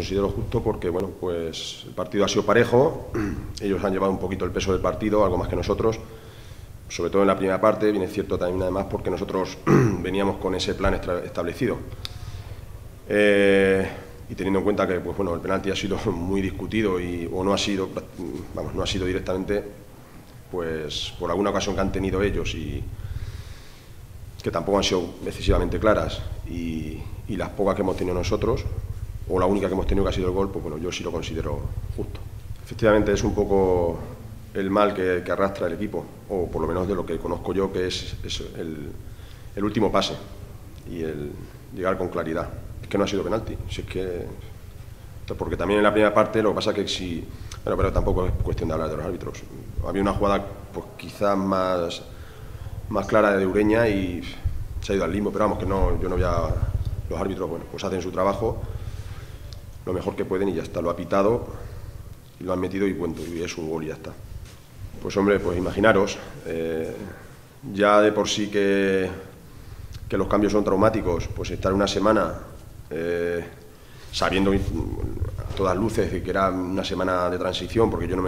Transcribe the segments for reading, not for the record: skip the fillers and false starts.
considero justo porque, bueno, pues el partido ha sido parejo, ellos han llevado un poquito el peso del partido, algo más que nosotros, sobre todo en la primera parte, bien es cierto también además porque nosotros veníamos con ese plan establecido. Y teniendo en cuenta que, pues bueno, el penalti ha sido muy discutido o no ha sido, vamos, no ha sido directamente, pues por alguna ocasión que han tenido ellos y que tampoco han sido excesivamente claras y las pocas que hemos tenido nosotros, o la única que hemos tenido que ha sido el gol, pues bueno, yo sí lo considero justo. Efectivamente es un poco el mal que arrastra el equipo, o por lo menos de lo que conozco yo, que es el último pase y el llegar con claridad. Es que no ha sido penalti, si es que, porque también en la primera parte lo que pasa que si, bueno, pero tampoco es cuestión de hablar de los árbitros. Había una jugada pues quizás más clara de Ureña y se ha ido al limbo, pero vamos, que no, yo no voy a... Los árbitros, bueno, pues hacen su trabajo lo mejor que pueden y ya está, lo ha pitado y lo han metido y cuento, y es un gol y ya está. Pues hombre, pues imaginaros, ya de por sí que los cambios son traumáticos, pues estar una semana sabiendo a todas luces que era una semana de transición, porque yo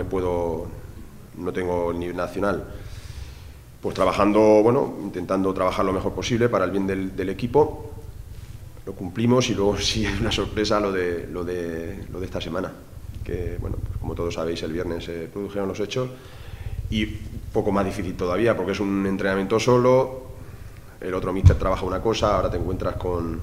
no tengo ni nacional, pues trabajando, bueno, intentando trabajar lo mejor posible para el bien del equipo. Lo cumplimos y luego sí es una sorpresa lo de esta semana, que bueno, pues como todos sabéis el viernes se produjeron los hechos y poco más difícil todavía porque es un entrenamiento solo, el otro míster trabaja una cosa, ahora te encuentras con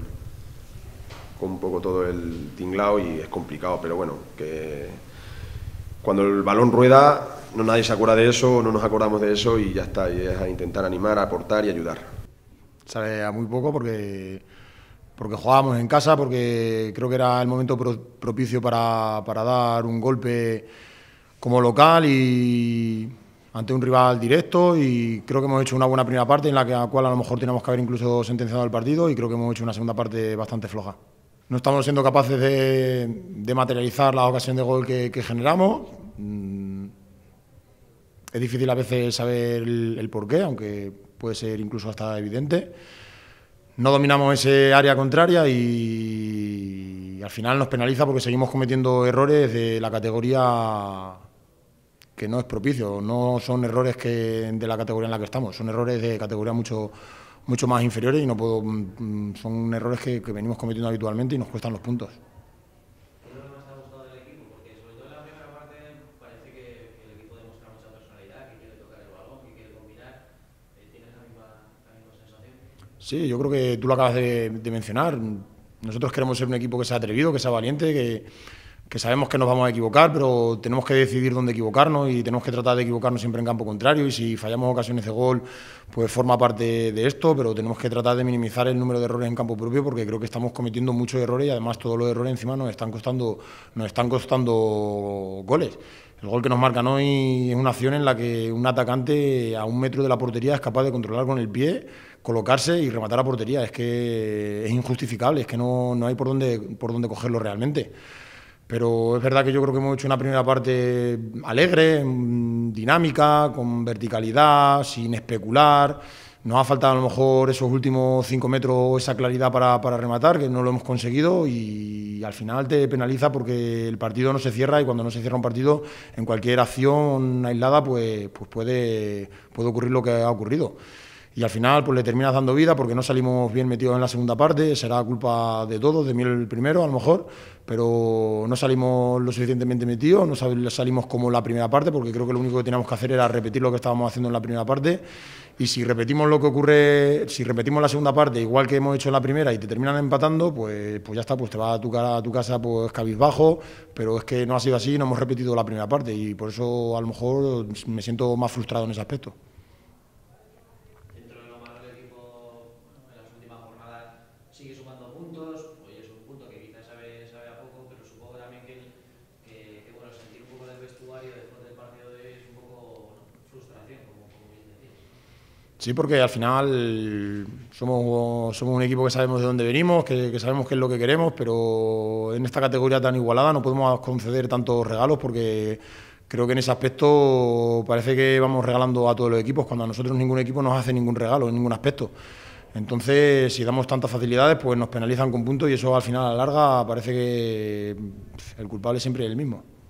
un poco todo el tinglao y es complicado, pero bueno, que cuando el balón rueda no nadie se acuerda de eso, no nos acordamos de eso y ya está, y es a intentar animar, a aportar y ayudar. Sabe a muy poco porque jugábamos en casa, porque creo que era el momento propicio para dar un golpe como local y ante un rival directo, y creo que hemos hecho una buena primera parte en la cual a lo mejor teníamos que haber incluso sentenciado el partido, y creo que hemos hecho una segunda parte bastante floja. No estamos siendo capaces de materializar la ocasión de gol que generamos. Es difícil a veces saber el porqué, aunque puede ser incluso hasta evidente. No dominamos ese área contraria y al final nos penaliza porque seguimos cometiendo errores de la categoría que no es propicio. No son errores de la categoría en la que estamos, son errores de categoría mucho más inferiores y son errores que venimos cometiendo habitualmente y nos cuestan los puntos. ¿Qué es lo que más te ha gustado del equipo? Porque sobre todo en la primera parte parece que el equipo demuestra mucha personalidad, que quiere tocar el balón, que quiere combinar. ¿Tienes la misma sensación? Sí, yo creo que tú lo acabas de mencionar. Nosotros queremos ser un equipo que sea atrevido, que sea valiente, que sabemos que nos vamos a equivocar, pero tenemos que decidir dónde equivocarnos y tenemos que tratar de equivocarnos siempre en campo contrario, y si fallamos ocasiones de gol, pues forma parte de esto, pero tenemos que tratar de minimizar el número de errores en campo propio, porque creo que estamos cometiendo muchos errores y además todos los errores encima nos están costando goles. El gol que nos marcan hoy es una acción en la que un atacante a 1 metro de la portería es capaz de controlar con el pie, colocarse y rematar a portería. Es que es injustificable, es que no hay por dónde cogerlo realmente. Pero es verdad que yo creo que hemos hecho una primera parte alegre, dinámica, con verticalidad, sin especular. Nos ha faltado a lo mejor esos últimos 5 metros, esa claridad para rematar, que no lo hemos conseguido, y al final te penaliza porque el partido no se cierra, y cuando no se cierra un partido, en cualquier acción aislada pues puede ocurrir lo que ha ocurrido. Y al final pues le terminas dando vida porque no salimos bien metidos en la segunda parte. Será culpa de todos, de mí el primero a lo mejor, pero no salimos lo suficientemente metidos, no salimos como la primera parte, porque creo que lo único que teníamos que hacer era repetir lo que estábamos haciendo en la primera parte, y si repetimos si repetimos la segunda parte igual que hemos hecho en la primera y te terminan empatando, pues ya está, pues te vas a tu casa pues cabizbajo, pero es que no ha sido así, no hemos repetido la primera parte y por eso a lo mejor me siento más frustrado en ese aspecto. Sigue sumando puntos, hoy es un punto que quizás sabe a poco, pero supongo también que bueno, sentir un poco del vestuario después del partido de hoy es un poco frustración, como bien decías. Sí, porque al final somos un equipo que sabemos de dónde venimos, que sabemos qué es lo que queremos, pero en esta categoría tan igualada no podemos conceder tantos regalos, porque creo que en ese aspecto parece que vamos regalando a todos los equipos, cuando a nosotros ningún equipo nos hace ningún regalo en ningún aspecto. Entonces, si damos tantas facilidades, pues nos penalizan con puntos y eso al final a la larga parece que el culpable siempre es el mismo.